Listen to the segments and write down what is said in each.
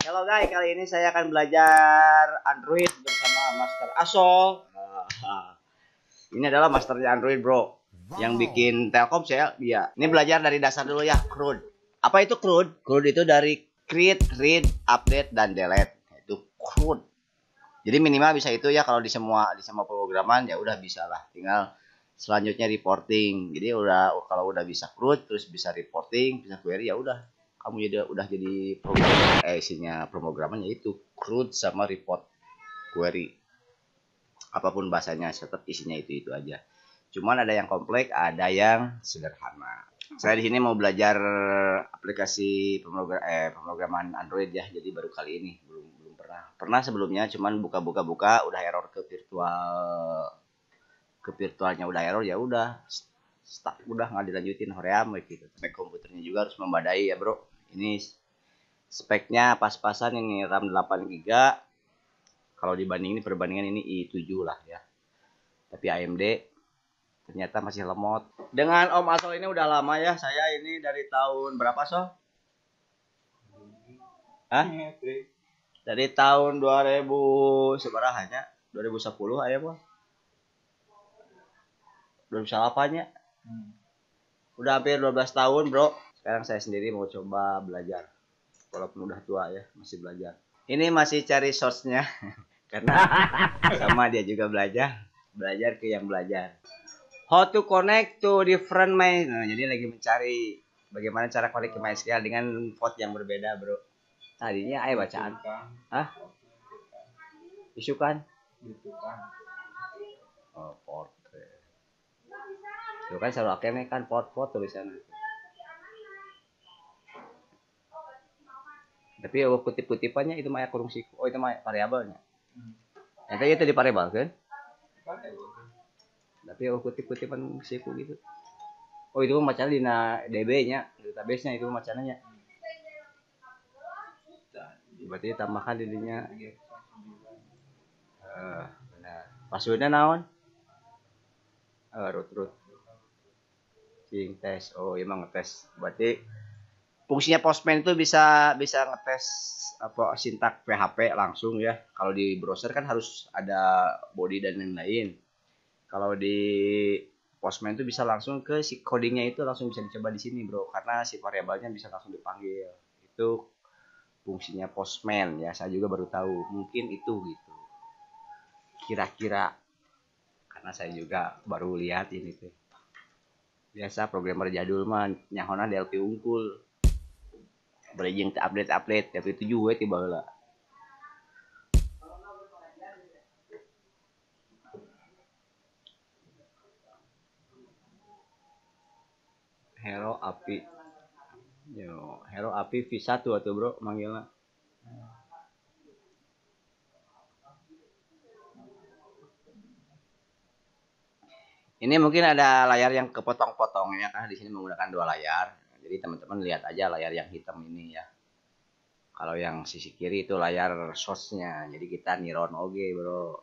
Halo guys, kali ini saya akan belajar Android bersama Master Asol. Ini adalah masternya Android, bro. Yang bikin Telkomsel dia. Ini belajar dari dasar dulu ya, CRUD. Apa itu CRUD? CRUD itu dari create, read, update, dan delete. Itu CRUD. Jadi minimal bisa itu ya, kalau di semua pemrograman ya udah bisa lah. Tinggal selanjutnya reporting. Jadi kalau udah bisa CRUD, terus bisa reporting, bisa query, ya udah. Kamu udah jadi isinya pemrograman yaitu CRUD sama report query. Apapun bahasanya tetap isinya itu aja. Cuman ada yang kompleks, ada yang sederhana. Saya di sini mau belajar aplikasi pemrograman Android ya. Jadi baru kali ini, belum pernah. Pernah sebelumnya, cuman buka udah error ke virtualnya udah error, ya udah stuck, udah nggak dilanjutin hoream gitu. Spek komputernya juga harus membadai ya, bro. Ini speknya pas-pasan, ini RAM 8 GB. Kalau perbandingan ini i7 lah ya. Tapi AMD ternyata masih lemot. Dengan Om Asol ini udah lama ya. Saya ini dari tahun berapa, Sol? Hah? Dari tahun 2000 seberapanya? 2010 aja, Bang. 2008 ya. Udah hampir 12 tahun, bro. Sekarang saya sendiri mau coba belajar. Walaupun udah tua ya, masih belajar. Ini masih cari source-nya. Karena sama dia juga belajar ke yang belajar. How to connect to different main. Nah, jadi lagi mencari bagaimana cara connect ke MySQL dengan port yang berbeda, bro. Tadinya ayo bacaan. Hah? Isukan? Oh, port. Itu kan selalu akhirnya kan port tulisannya. Tapi kutip-kutipannya itu mah kurung siku. Oh, itu mah variabelnya. Nanti itu di variabel kan? Tapi kutip-kutipan siku gitu. Oh, itu macam di DB-nya, database-nya itu macamnya. Berarti tambahkan dirinya. Benar. Passwordnya naon? Root. Sing tes. Oh, emang ngetes. Berarti fungsinya Postman itu bisa ngetes apa sintak PHP langsung ya. Kalau di browser kan harus ada body dan lain-lain. Kalau di Postman itu bisa langsung ke si codingnya, itu langsung bisa dicoba di sini, bro, karena si variabelnya bisa langsung dipanggil. Itu fungsinya Postman ya. Saya juga baru tahu. Mungkin itu gitu. Kira-kira, karena saya juga baru lihat ini tuh. Biasa programmer jadul mah nyahona DLP unggul. Berjing update tapi itu juga tiba lah. Hero API. Hero API V1 atau bro manggilnya. Ini mungkin ada layar yang kepotong-potong ya, karena di sini menggunakan 2 layar. Jadi teman-teman lihat aja layar yang hitam ini ya. Kalau yang sisi kiri itu layar source-nya. Jadi kita niron oge, bro.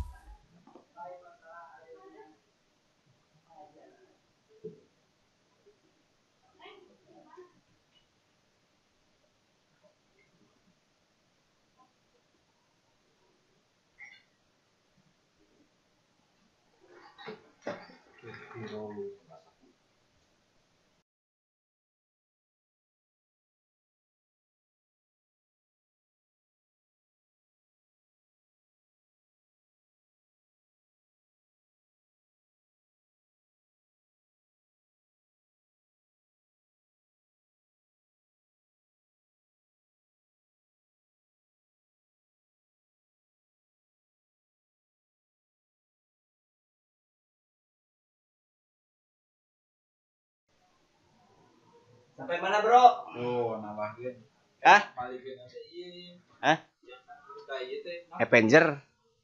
Sampai mana, bro? Tuh, nambahin. Hah? Hah? Avenger.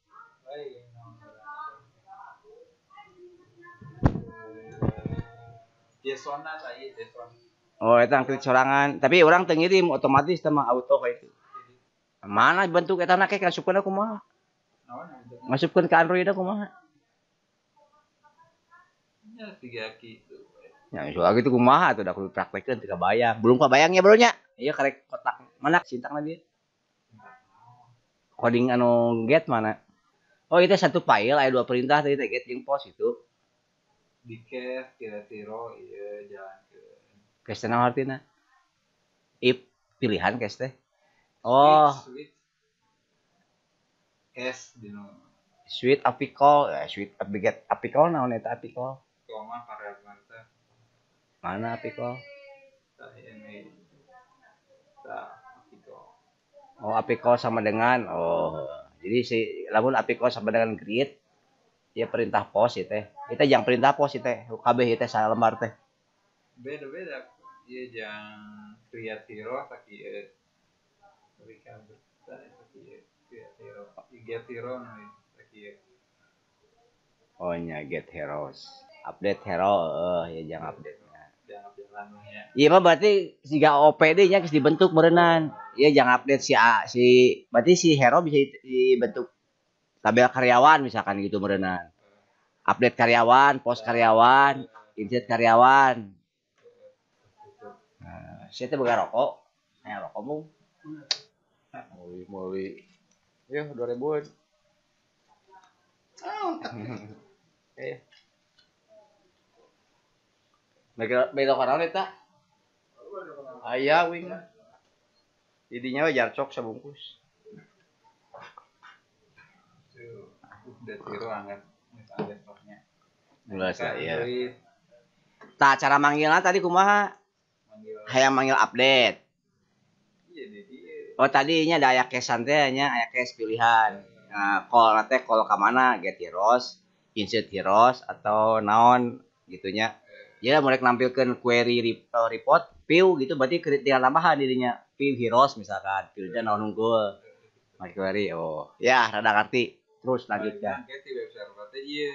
Oh, itu klik sorangan. Tapi orang teu ngirim otomatis sama auto kayak itu. Mana bentuk eta na kayak ngasupkeun aku mah? Ngasupkeun ke Android aku mah. Ya 3 gitu. Ya, soal gitu kumaha tuh udah aku praktekeun teu kabayang. Belum kabayangnya, bro nya. Iya karek kotak. Mana sintang lagi? Coding anu get mana? Oh itu satu file aya 2 perintah tadi teh get jeung post itu. Di cache kira-kira iya jalan ke Cache teh naon artina? If pilihan cache teh. Oh, switch cache dino suite apical, suite get apical naon eta apical? koma variabel teh Mana apical? tah ini tah gitu. Oh, apical sama dengan jadi si lamun apical sama dengan create ya perintah post itu teh. Itu yang perintah post itu teh. Kabeh itu salembar teh. Beda-beda iya yang create hero tak ieu recover tah tak ieu create hero get hero nih tak ieu Oh nya get heroes. Update hero ya jangan update. jangan jalannya. Iya mah berarti siga OPD nya geus dibentuk meureunnan. Iya jangan update si berarti si hero bisa dibentuk tabel karyawan misalkan gitu meureunnan. Update karyawan, post karyawan, insert karyawan. Nah, saya teh boga rokok. Aya rokokmu. Meuli. Ya 2000-an. Eh. Belok kana eta. Aya wing. Idinya we jarcok sabungkus. Udah hero angkat misalnya stoknya. Jelas ya. Tah cara manggilna tadi kumaha? Hayang manggil update. Iya jadi Oh tadinya ada aya cache teh nya aya cache pilihan. Nah, call teh call ka mana? Get heroes, insert heroes atau naon gitunya. Ya mulai nampilkeun query report view gitu berarti tinggal tambahan dirinya view heroes misalkan. View-nya naon unggul. Make query ya rada ngerti. Terus lanjutkan. Get di web server teh ieu.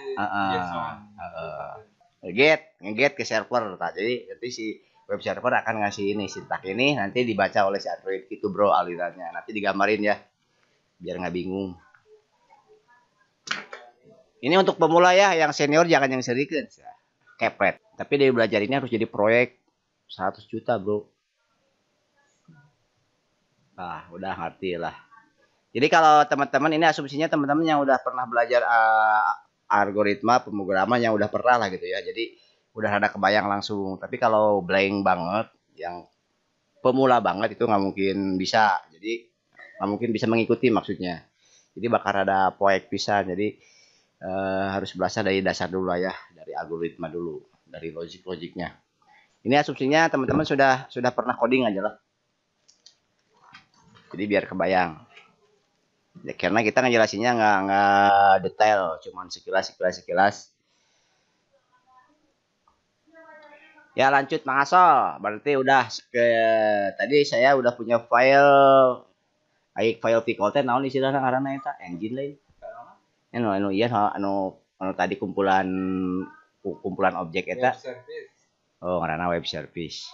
Nge-get ke server. Nah, jadi nanti si web server akan ngasih ini sintak ini nanti dibaca oleh si Android gitu bro alirannya. Nanti digambarin ya biar nggak bingung. Ini untuk pemula ya, yang senior jangan yang serius ya. Kepret. Tapi dari belajar ini harus jadi proyek 100 juta bro. Nah, udah ngerti lah. Jadi kalau teman-teman ini asumsinya teman-teman yang udah pernah belajar algoritma pemrograman yang udah pernah lah gitu ya. Jadi udah ada kebayang langsung. Tapi kalau blank banget, yang pemula banget itu nggak mungkin bisa. Jadi nggak mungkin bisa mengikuti maksudnya. Jadi bakal ada proyek pisan. Jadi harus belajar dari dasar dulu lah ya, dari algoritma dulu, dari logiknya. Ini asumsinya teman-teman sudah pernah coding aja lah. Jadi biar kebayang. Ya, karena kita ngejelasinnya nggak detail, cuman sekilas. Ya lanjut Mang Asol, berarti udah tadi saya udah punya file Pickle teh naon istilahna ngaranna eta engine lain. Anu iya anu tadi kumpulan objek eta. Oh ngaranna web service.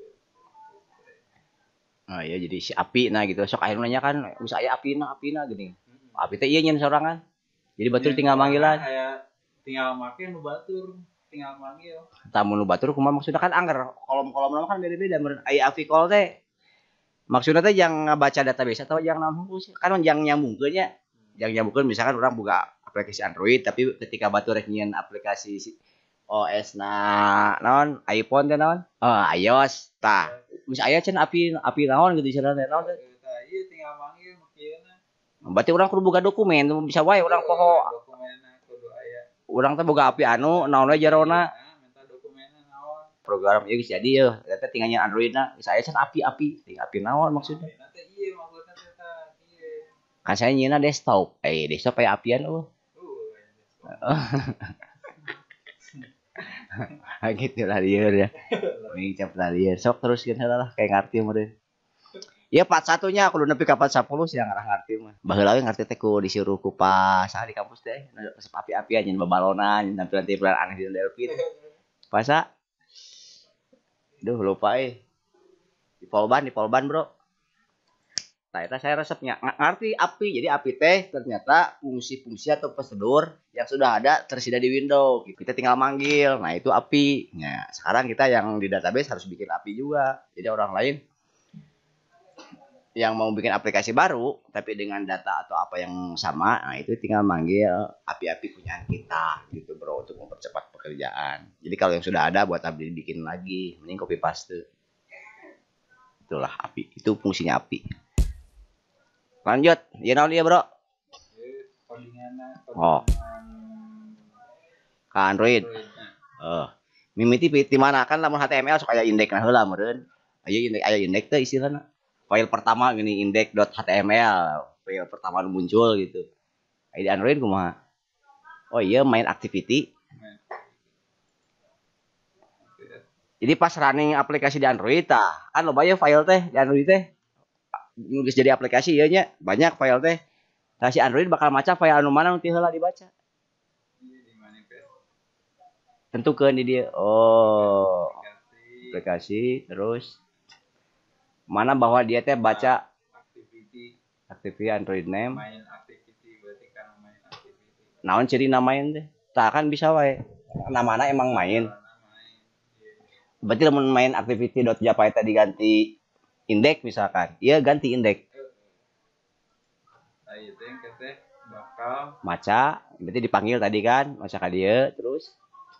Oh iya jadi si api nah gitu. Sok akhirnya nanya kan bisa aya apina gini. Api teh ieu nyeun sorangan. Jadi batur tinggal manggilan. Tinggal make nu batur, tinggal manggil. Tamu nu batur kumaha maksudna kan angger kolom-kolomna kan beda-beda meureun aya api call teh. Maksudna teh yang ngabaca database atau yang naon kan yang nyambungkeun nya. Yang nyambungkeun misalkan orang buka aplikasi Android tapi ketika batur rek nyieun aplikasi OS naon iPhone teh naon? Oh, iOS. Tah, geus aya cenah api naon gitu cenah teh naon teh. Ieu tinggal manggil makieuna. Berarti urang kudu boga dokumen, bisa wae urang poho. Dokumenna kudu aya. Urang teh boga api anu naon we jerona. Minta dokumenna naon. Program ieu geus jadi yeuh. Eta tinggal nyeun Androidna, geus aya cenah api. Tinggal api naon maksudna? Nanti ieu maksudna teh ieu. Kan saya nyeunna desktop. Desktop aya apian gitu lah lieur ya. Ngicap lah lieur. Sok teruskeun heula lah kayak ngarti meureun. Ya 41-nya kudu nepi ka 40 sih ngarah ngarti mah. Baheula we ngarti teh ku disuruh ku pas di kampus teh resep api-apian nyeun babalonan tampilan-tampilan aneh di Delphi. Pasa. Duh lupa Di Polban bro. Nah, itu saya resepnya ngerti api. Jadi api teh ternyata fungsi-fungsi atau prosedur yang sudah ada tersedia di Windows. Kita tinggal manggil. Nah, itu api. Nah, sekarang kita yang di database harus bikin api juga. Jadi orang lain yang mau bikin aplikasi baru tapi dengan data atau apa yang sama, nah itu tinggal manggil API punyaan kita gitu bro untuk mempercepat pekerjaan. Jadi kalau yang sudah ada buat abdi bikin lagi, mending copy paste. Itulah API, itu fungsinya API. Lanjut, ya naon dia bro? Oh, ke Android. Mimiti di mana kan lamun HTML sok aya indeks nah heula meureun. Aya indeks teh istilahna. File pertama gini index.html, file pertama muncul gitu. Di Android kumaha? Oh iya main activity. Jadi pas running aplikasi di Android tah, kan loba ya file teh di Android teh. Nulis jadi aplikasi ieu nya, banyak file teh. Nah si Android bakal maca file anu mana nu teu heula dibaca. Tentukeun di dia. Oh. Aplikasi terus mana bahwa dia teh baca activity Android name. Main activity berarti kan main activity. Naon ciri namain teh? Tah kan bisa wae. Namana emang main. Berarti lamun main activity.java diganti indeks misalkan. Iya ganti indeks. Ayo teh teh bakal maca, berarti dipanggil tadi kan, maca ka dieu terus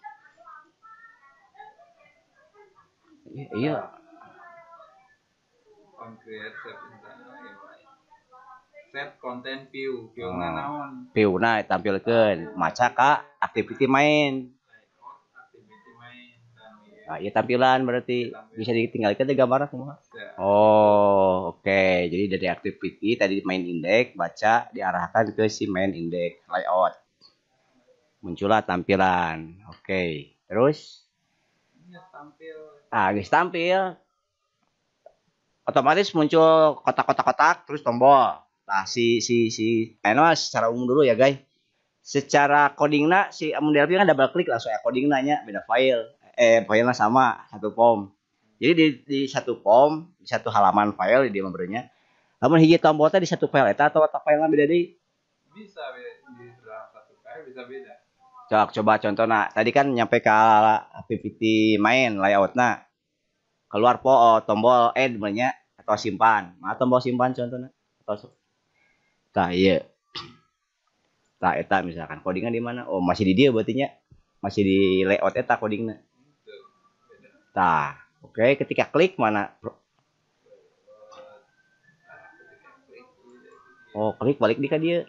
iya. On create set content view na naon view na tampilkeun maca ka activity main. Nah, iya tampilan berarti bisa ditinggalkan di gambar semua. Oh, oke. Jadi dari activity tadi main index baca diarahkan ke si main index layout. Muncullah tampilan. Oke. Terus guys tampil. Otomatis muncul kotak-kotak terus tombol. Nah, secara umum dulu ya, guys. Secara codingna si model kan double klik langsung ya codingna nya beda file. Filenya sama satu form. Jadi di satu form, di satu halaman file di membernya. Lamun hiji tombol teh di satu file eta atau filenya beda deui? Bisa di dalam satu file bisa beda. Coba contohnya. Tadi kan nyampe ke activity main layoutna. Keluar tombol add banyak atau simpan. Mana tombol simpan contohnya? Atau tah iya. Tah eta misalkan codingnya di mana? Oh, masih di dia berarti nya. Masih di layout eta codingnya. Tah, oke, ketika klik mana? Oh, klik balik di ka dia.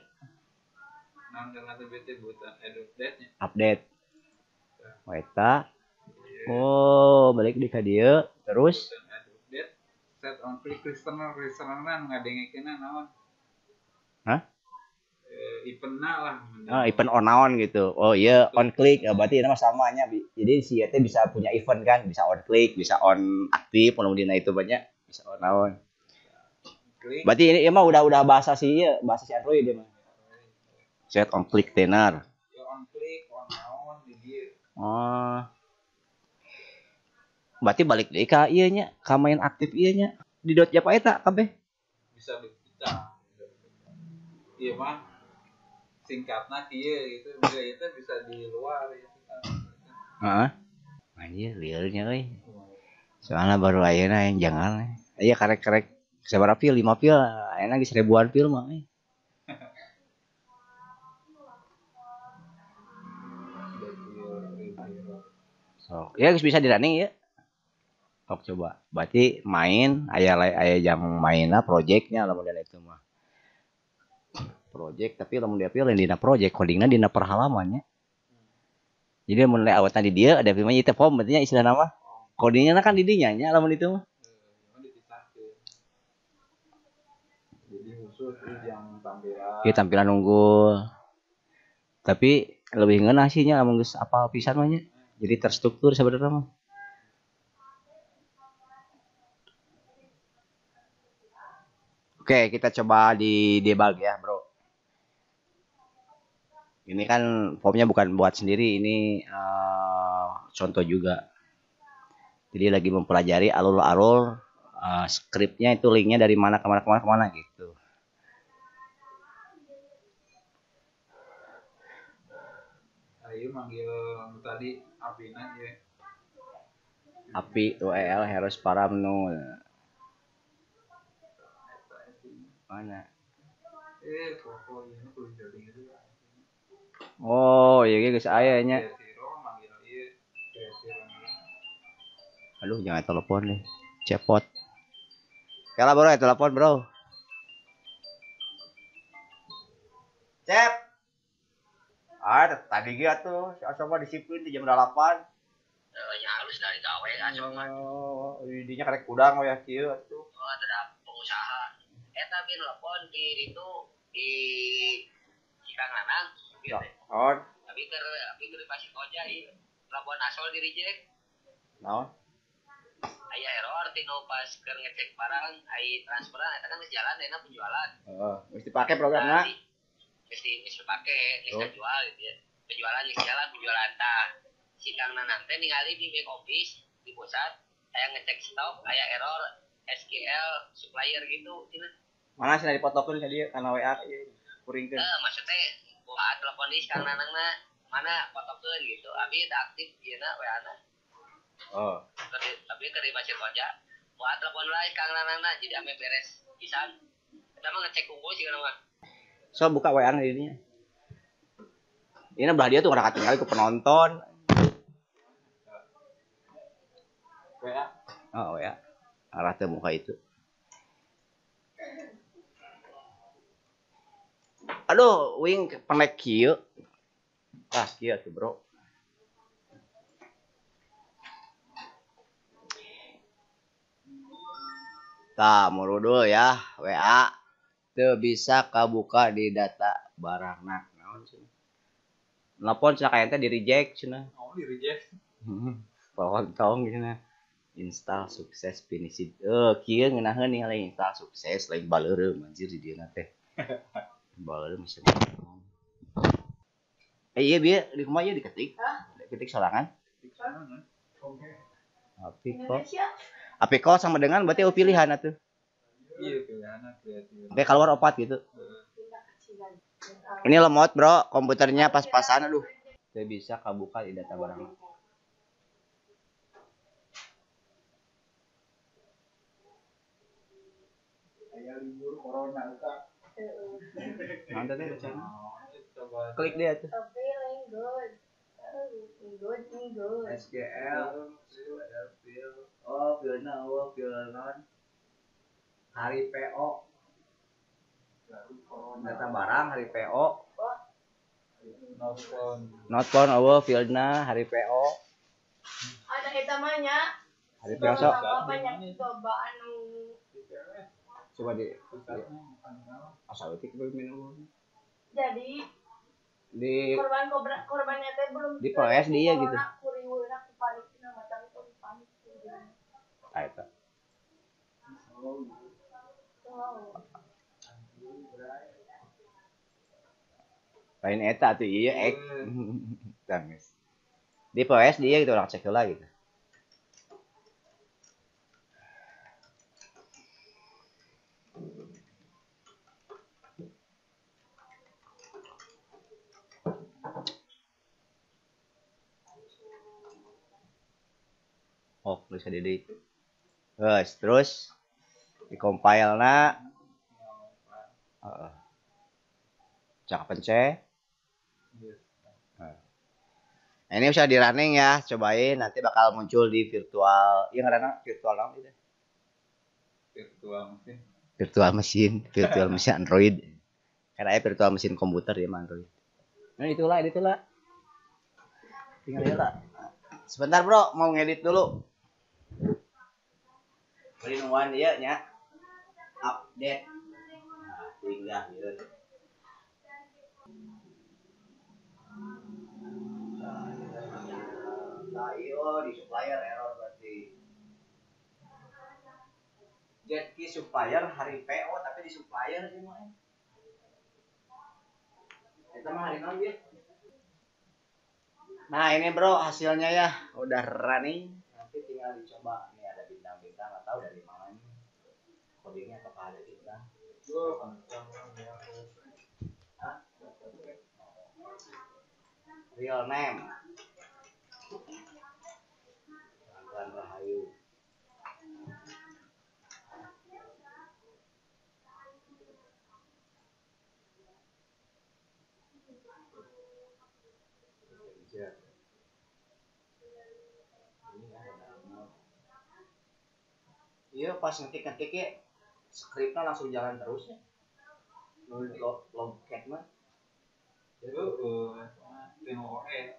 Update. Oh, eta. Oh, balik di ka dia. Terus set on click listener ngadengikeunna naon? Hah? Eventna lah. Event on naon gitu. Oh iya, on click. Berarti nama samanya. Jadi si eta bisa punya event kan, bisa on click, bisa on aktif, kemudian itu banyak bisa on naon. Berarti ini emang udah bahasa si Android dia mah. Set on click tenar. Ya on click, on naon di dia. Oh. Berarti balik deui ka ieu nya, ka main aktif ieu nya. Di .java eta kabeh. Bisa bisa. Iya mah singkatnya kieu gitu itu bisa di luar ya. Heeh. Anjir liarnya euy. Soalnya baru ayeuna yang jangan. Iya karek-karek sabaraha pil 5 pil ayeuna geus 1000-an pil mah. So, ya geus bisa di running ya. Sok coba. Berarti main aya jam mainna projectnya lamun itu mah. Project tapi lamun dia pilih dina project codingna dina per halamannya. Jadi mun layoutna di dia ada firman itu form berarti istilah nama codingnya kan di dinya nya lamun itu mah. Jadi khusus yang tampilan. Iya tampilan unggul. Tapi lebih ngeunah sih nya lamun geus apal pisan mah nya. Jadi terstruktur sebenarnya mah. Oke, kita coba di debug ya, Bro. Ini kan formnya bukan buat sendiri, ini contoh juga. Jadi lagi mempelajari alur-alur skripnya itu linknya dari mana ke mana gitu. Ayo manggil tadi Apina ya. Api UEL harus para menu. Mana? Pokok ini kudu jadi gitu. Oh, iya geus aya nya. Kreatiro manggil ieu kreatiro. Aduh, jangan telepon deh. Cepot. Kala bro, telepon bro. Cep. Tadi ge atuh, asa mah disiplin di jam 8. Nya halus dari gawe asup Oh, didinya karek kudang we kieu atuh. oh ada pengusaha tapi telepon di itu di Cikang Lanang gitu Naon? tapi ke pasti koja ieu telepon asal di reject Naon? aya error tino pas keur ngecek barang ai transferan eta kan geus jalan dena penjualan Heeh, mesti pake programna. Mesti dipake geus jual gitu ya penjualan geus jalan penjualan tah si Kang Nanang teh ningali di back office di pusat aya ngecek stok aya error SQL supplier gitu cina Mana sih dipotokeun ka dieu kana WA ieu kuringkeun. Maksudnya gua telepon di Kang Nanangna mana fotokeun gitu abi teu aktif dieuna WA-na Oh. tapi keur dibaca aja gua telepon lah Kang Nanangna jadi ame beres pisan eta mah ngecek unggul sih kana mah So buka WA na dinya. Ini belah dia tuh kada katinggal ku penonton. WA. Oh ya. Arah teh muka itu. Aduh, wing penek kieu. Ah, kieu tuh, Bro. Tah, murudul ya, WA. Teu bisa kabuka di data barangna. Naon sih? Nelpon cenah kayak teh di reject cenah. Oh, di reject. Pontong cenah. Install sukses finish. Kieu ngeunaheun ningali install sukses lain baleureum anjir di dieu teh. Baleureum masih. Iya bieu di kumaha ieu diketik. Diketik sorangan. Ketik sorangan. Oke. Apiko sama dengan berarti pilihan atuh. Iya, pilihan kreatif. Oke, keluar opat gitu. Ini lemot, Bro. Komputernya pas-pasan aduh. Teu bisa kabuka di data barang. Aya libur corona eta. Mantap deh bacana. Klik dia tuh. SQL. Oh, filna filnon. Hari PO. Data barang hari PO. Notpon filna hari PO. Ada eta mah nya. Hari PO sok. Coba anu Coba di asal utik minum. jadi Di korbannya teh belum di PS dia gitu. Kuriweuna ku panikna macam itu panik. Ah eta. Lain eta tuh iya ek. Tangis. Di PS dia gitu orang cek heula gitu. Oh, bisa di terus di compile na cak pencet. Nah, ini bisa di running ya, cobain nanti bakal muncul di virtual. Yang ada virtual apa itu? Virtual mesin Android. Karena virtual mesin komputer ya Android. Nah itulah. Tinggal ya lah. Sebentar bro, mau ngedit dulu. Beri nungguan dia nya. Update. Nah, tinggal gitu. Nah, iyo di supplier error berarti. Jetki supplier hari PO tapi di supplier sih mah. Itu mah hari non dia. Nah ini bro hasilnya ya udah running. Nanti tinggal dicoba. Ini ada bintang-bintang nggak tahu dari mana nih. Codingnya apakah ada bintang? Hah? Real name. Pelan Rahayu. Iya pas ngetik ya skripnya langsung jalan terus ya. Logcat mah. Itu Tino OS.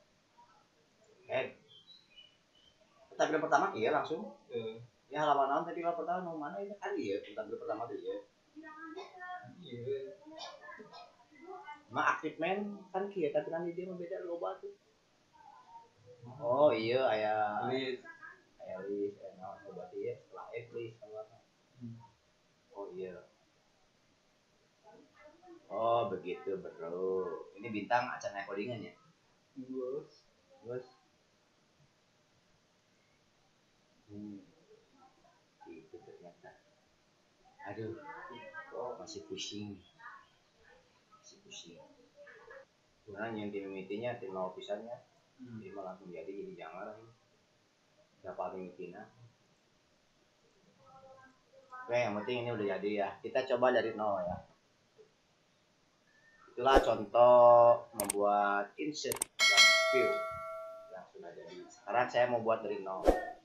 Tampil pertama iya langsung. Eh, Ya halaman naon tadi kalau pertama mau mana itu kan iya tampil pertama tuh ya. iya. Mah aktif men kan kieu tapi nanti dia mah beda loba tuh. Oh iya aya List. list naon berarti ya setelah list sama. Oh iya. Oh begitu bro. Ini bintang acara codingan ya. Bos. Terus itu ternyata. Aduh, oh, masih pusing. Sebenarnya yang tim mitinya tim mau pisannya, jadi malah langsung jadi jangan dapat mitina. Oke, yang penting ini udah jadi ya. Kita coba dari nol ya. Itulah contoh membuat insert dan view yang sudah jadi. Sekarang saya mau buat dari nol.